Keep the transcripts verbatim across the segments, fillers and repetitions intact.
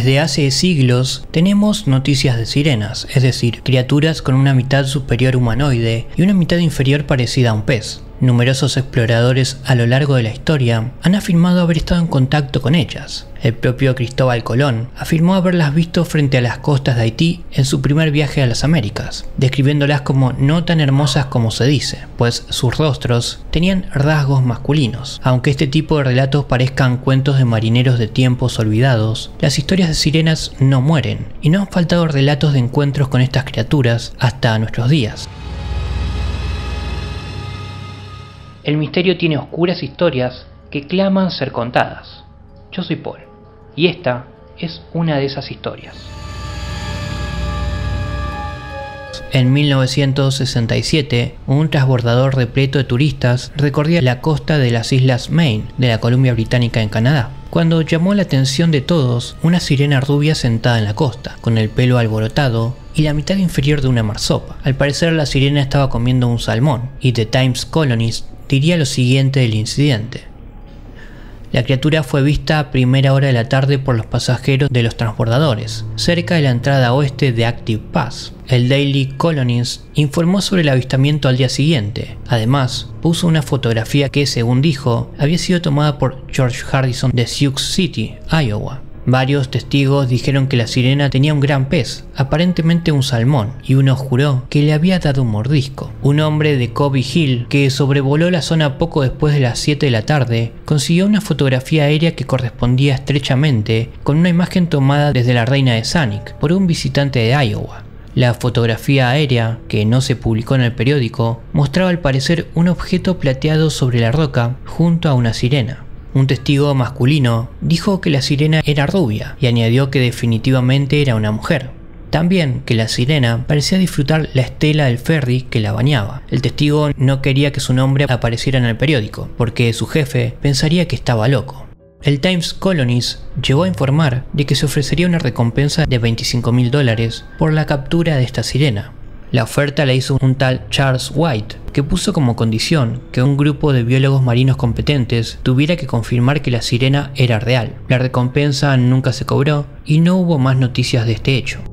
Desde hace siglos tenemos noticias de sirenas, es decir, criaturas con una mitad superior humanoide y una mitad inferior parecida a un pez. Numerosos exploradores a lo largo de la historia han afirmado haber estado en contacto con ellas. El propio Cristóbal Colón afirmó haberlas visto frente a las costas de Haití en su primer viaje a las Américas, describiéndolas como no tan hermosas como se dice, pues sus rostros tenían rasgos masculinos. Aunque este tipo de relatos parezcan cuentos de marineros de tiempos olvidados, las historias de sirenas no mueren, y no han faltado relatos de encuentros con estas criaturas hasta nuestros días. El misterio tiene oscuras historias que claman ser contadas. Yo soy Paul, y esta es una de esas historias. En mil novecientos sesenta y siete, un transbordador repleto de turistas recorría la costa de las islas Maine de la Columbia Británica en Canadá, cuando llamó la atención de todos una sirena rubia sentada en la costa, con el pelo alborotado y la mitad inferior de una marsopa. Al parecer la sirena estaba comiendo un salmón, y The Times Colonist diría lo siguiente del incidente. La criatura fue vista a primera hora de la tarde por los pasajeros de los transbordadores, cerca de la entrada oeste de Active Pass. El Daily Colonist informó sobre el avistamiento al día siguiente. Además, puso una fotografía que, según dijo, había sido tomada por George Harrison de Sioux City, Iowa. Varios testigos dijeron que la sirena tenía un gran pez, aparentemente un salmón, y uno juró que le había dado un mordisco. Un hombre de Cobby Hill, que sobrevoló la zona poco después de las siete de la tarde, consiguió una fotografía aérea que correspondía estrechamente con una imagen tomada desde la Reina de Sanic por un visitante de Iowa. La fotografía aérea, que no se publicó en el periódico, mostraba al parecer un objeto plateado sobre la roca junto a una sirena. Un testigo masculino dijo que la sirena era rubia y añadió que definitivamente era una mujer. También que la sirena parecía disfrutar la estela del ferry que la bañaba. El testigo no quería que su nombre apareciera en el periódico, porque su jefe pensaría que estaba loco. El Times Colonist llegó a informar de que se ofrecería una recompensa de veinticinco mil dólares por la captura de esta sirena. La oferta la hizo un tal Charles White, que puso como condición que un grupo de biólogos marinos competentes tuviera que confirmar que la sirena era real. La recompensa nunca se cobró y no hubo más noticias de este hecho.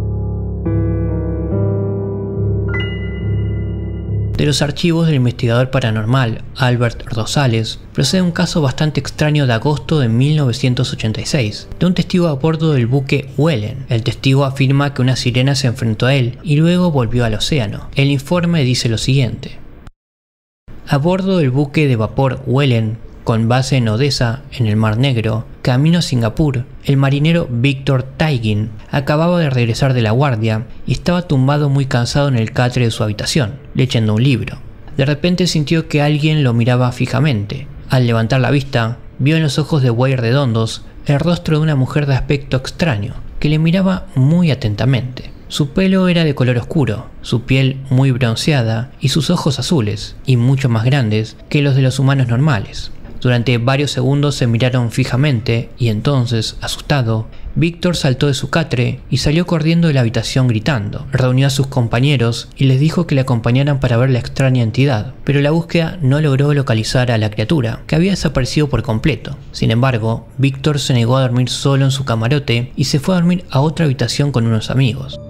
De los archivos del investigador paranormal Albert Rosales procede un caso bastante extraño de agosto de mil novecientos ochenta y seis, de un testigo a bordo del buque Wellen. El testigo afirma que una sirena se enfrentó a él y luego volvió al océano. El informe dice lo siguiente. A bordo del buque de vapor Wellen, con base en Odessa, en el Mar Negro, camino a Singapur, el marinero Victor Taigin acababa de regresar de la guardia y estaba tumbado muy cansado en el catre de su habitación, leyendo un libro. De repente sintió que alguien lo miraba fijamente. Al levantar la vista, vio en los ojos de buey redondos el rostro de una mujer de aspecto extraño, que le miraba muy atentamente. Su pelo era de color oscuro, su piel muy bronceada y sus ojos azules, y mucho más grandes que los de los humanos normales. Durante varios segundos se miraron fijamente y entonces, asustado, Víctor saltó de su catre y salió corriendo de la habitación gritando. Reunió a sus compañeros y les dijo que le acompañaran para ver la extraña entidad, pero la búsqueda no logró localizar a la criatura, que había desaparecido por completo. Sin embargo, Víctor se negó a dormir solo en su camarote y se fue a dormir a otra habitación con unos amigos.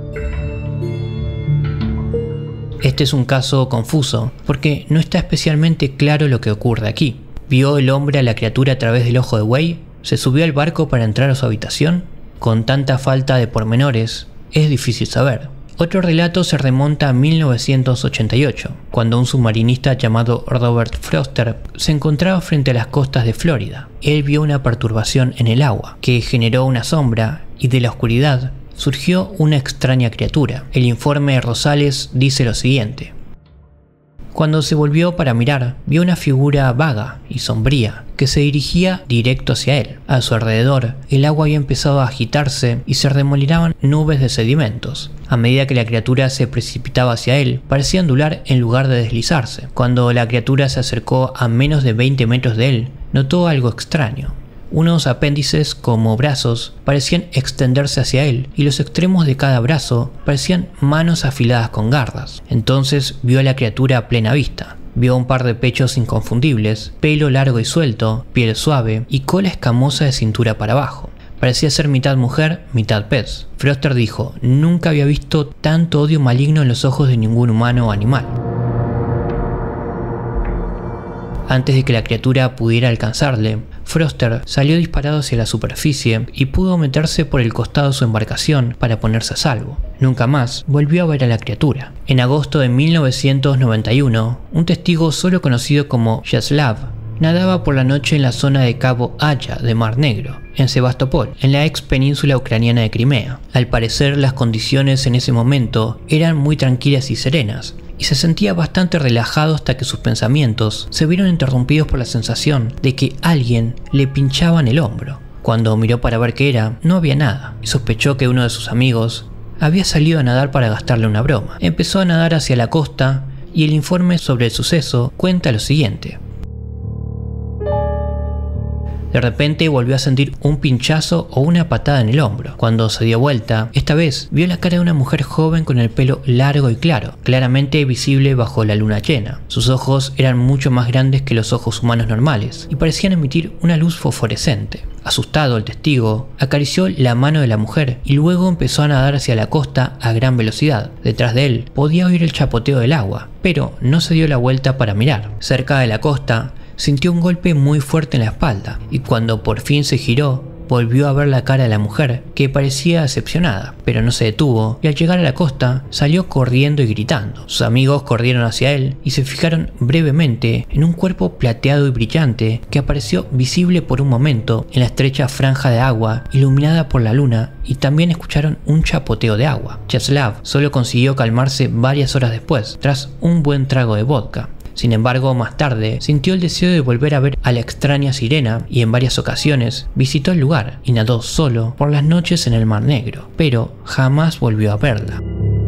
Este es un caso confuso, porque no está especialmente claro lo que ocurre aquí. ¿Vio el hombre a la criatura a través del ojo de buey? ¿Se subió al barco para entrar a su habitación? Con tanta falta de pormenores, es difícil saber. Otro relato se remonta a mil novecientos ochenta y ocho, cuando un submarinista llamado Robert Foster se encontraba frente a las costas de Florida. Él vio una perturbación en el agua, que generó una sombra, y de la oscuridad surgió una extraña criatura. El informe de Rosales dice lo siguiente. Cuando se volvió para mirar, vio una figura vaga y sombría que se dirigía directo hacia él. A su alrededor, el agua había empezado a agitarse y se remolinaban nubes de sedimentos. A medida que la criatura se precipitaba hacia él, parecía ondular en lugar de deslizarse. Cuando la criatura se acercó a menos de veinte metros de él, notó algo extraño. Unos apéndices como brazos parecían extenderse hacia él y los extremos de cada brazo parecían manos afiladas con garras. Entonces vio a la criatura a plena vista. Vio un par de pechos inconfundibles, pelo largo y suelto, piel suave y cola escamosa de cintura para abajo. Parecía ser mitad mujer, mitad pez. Foster dijo, nunca había visto tanto odio maligno en los ojos de ningún humano o animal. Antes de que la criatura pudiera alcanzarle, Foster salió disparado hacia la superficie y pudo meterse por el costado de su embarcación para ponerse a salvo. Nunca más volvió a ver a la criatura. En agosto de mil novecientos noventa y uno, un testigo solo conocido como Yaslav nadaba por la noche en la zona de Cabo Haya de Mar Negro, en Sebastopol, en la ex península ucraniana de Crimea. Al parecer, las condiciones en ese momento eran muy tranquilas y serenas, y se sentía bastante relajado hasta que sus pensamientos se vieron interrumpidos por la sensación de que alguien le pinchaba en el hombro. Cuando miró para ver qué era, no había nada, y sospechó que uno de sus amigos había salido a nadar para gastarle una broma. Empezó a nadar hacia la costa, y el informe sobre el suceso cuenta lo siguiente. De repente volvió a sentir un pinchazo o una patada en el hombro. Cuando se dio vuelta, esta vez vio la cara de una mujer joven con el pelo largo y claro, claramente visible bajo la luna llena. Sus ojos eran mucho más grandes que los ojos humanos normales y parecían emitir una luz fosforescente. Asustado, el testigo acarició la mano de la mujer y luego empezó a nadar hacia la costa a gran velocidad. Detrás de él podía oír el chapoteo del agua, pero no se dio la vuelta para mirar. Cerca de la costa, sintió un golpe muy fuerte en la espalda y cuando por fin se giró, volvió a ver la cara de la mujer, que parecía decepcionada, pero no se detuvo y al llegar a la costa salió corriendo y gritando. Sus amigos corrieron hacia él y se fijaron brevemente en un cuerpo plateado y brillante que apareció visible por un momento en la estrecha franja de agua iluminada por la luna y también escucharon un chapoteo de agua. Yaslav solo consiguió calmarse varias horas después, tras un buen trago de vodka. Sin embargo, más tarde, sintió el deseo de volver a ver a la extraña sirena y en varias ocasiones visitó el lugar y nadó solo por las noches en el Mar Negro, pero jamás volvió a verla.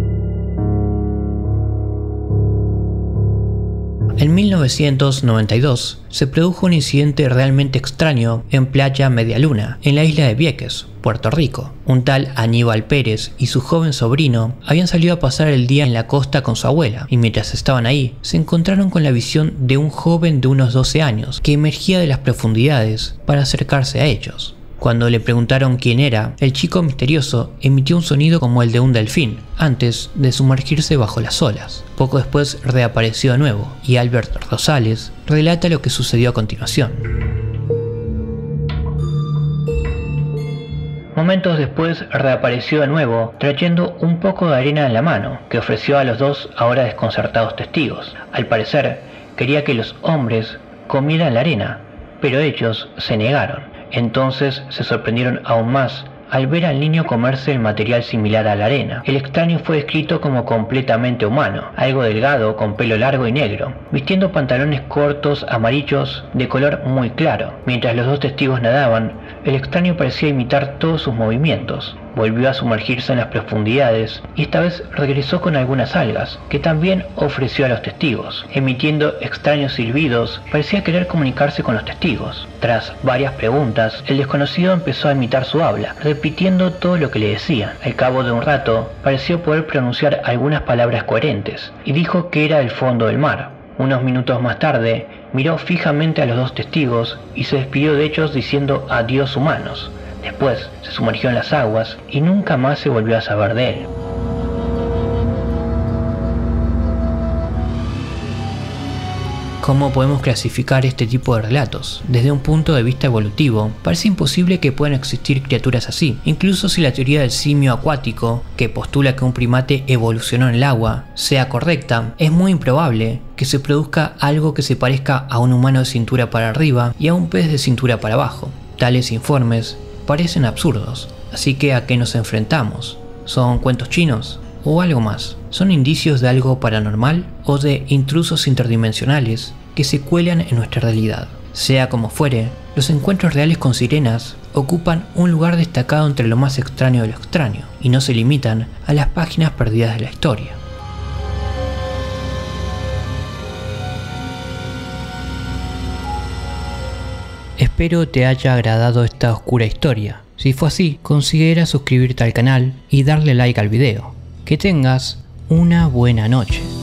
En mil novecientos noventa y dos se produjo un incidente realmente extraño en Playa Media Luna, en la isla de Vieques, Puerto Rico. Un tal Aníbal Pérez y su joven sobrino habían salido a pasar el día en la costa con su abuela, y mientras estaban ahí, se encontraron con la visión de un joven de unos doce años que emergía de las profundidades para acercarse a ellos. Cuando le preguntaron quién era, el chico misterioso emitió un sonido como el de un delfín, antes de sumergirse bajo las olas. Poco después reapareció de nuevo, y Albert Rosales relata lo que sucedió a continuación. Momentos después reapareció de nuevo, trayendo un poco de arena en la mano, que ofreció a los dos ahora desconcertados testigos. Al parecer, quería que los hombres comieran la arena, pero ellos se negaron. Entonces se sorprendieron aún más al ver al niño comerse el material similar a la arena. El extraño fue descrito como completamente humano, algo delgado con pelo largo y negro, vistiendo pantalones cortos amarillos de color muy claro. Mientras los dos testigos nadaban, el extraño parecía imitar todos sus movimientos. Volvió a sumergirse en las profundidades y esta vez regresó con algunas algas, que también ofreció a los testigos. Emitiendo extraños silbidos, parecía querer comunicarse con los testigos. Tras varias preguntas, el desconocido empezó a imitar su habla, repitiendo todo lo que le decían. Al cabo de un rato, pareció poder pronunciar algunas palabras coherentes, y dijo que era el fondo del mar. Unos minutos más tarde, miró fijamente a los dos testigos y se despidió de ellos diciendo adiós humanos. Después se sumergió en las aguas y nunca más se volvió a saber de él. ¿Cómo podemos clasificar este tipo de relatos? Desde un punto de vista evolutivo, parece imposible que puedan existir criaturas así. Incluso si la teoría del simio acuático, que postula que un primate evolucionó en el agua, sea correcta, es muy improbable que se produzca algo que se parezca a un humano de cintura para arriba y a un pez de cintura para abajo. Tales informes parecen absurdos, así que ¿a qué nos enfrentamos? ¿Son cuentos chinos? ¿O algo más? ¿Son indicios de algo paranormal o de intrusos interdimensionales que se cuelan en nuestra realidad? Sea como fuere, los encuentros reales con sirenas ocupan un lugar destacado entre lo más extraño de lo extraño y no se limitan a las páginas perdidas de la historia. Espero te haya agradado esta oscura historia. Si fue así, considera suscribirte al canal y darle like al video. Que tengas una buena noche.